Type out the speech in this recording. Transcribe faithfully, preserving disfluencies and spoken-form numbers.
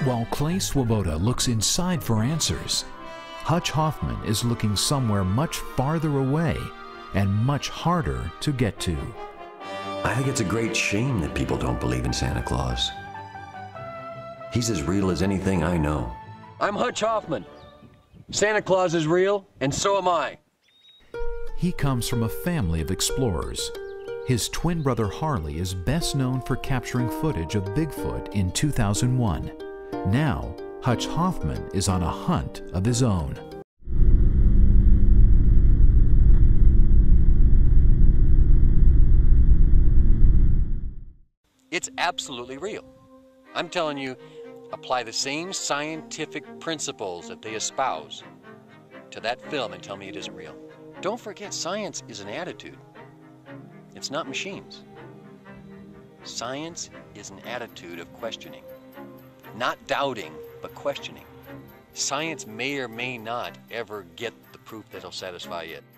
While Clay Swoboda looks inside for answers, Hutch Hoffman is looking somewhere much farther away and much harder to get to. I think it's a great shame that people don't believe in Santa Claus. He's as real as anything I know. I'm Hutch Hoffman. Santa Claus is real, and so am I. He comes from a family of explorers. His twin brother Harley is best known for capturing footage of Bigfoot in two thousand one. Now, Hutch Hoffman is on a hunt of his own. It's absolutely real. I'm telling you, apply the same scientific principles that they espouse to that film and tell me it isn't real. Don't forget, science is an attitude. It's not machines. Science is an attitude of questioning. Not doubting, but questioning. Science may or may not ever get the proof that'll satisfy it.